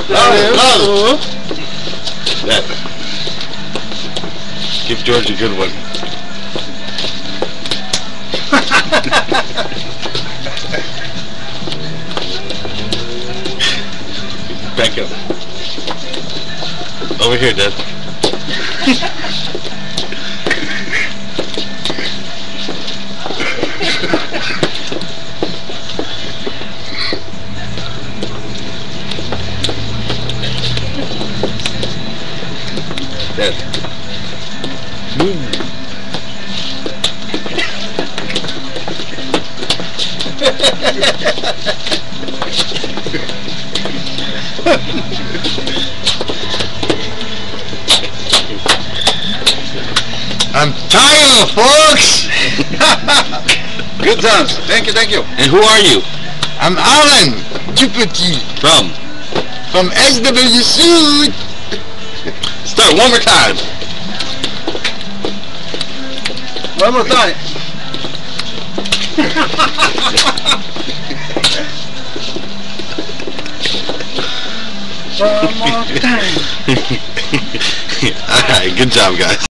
Louder. That. Give George a good one. Back up. Over here, Dad. Dad. Move. I'm tired, folks. Good times. Thank you, thank you. And who are you? I'm Alan Duputy From? from SW Suit. Start one more time. One more time. One more time. Alright, good job, guys.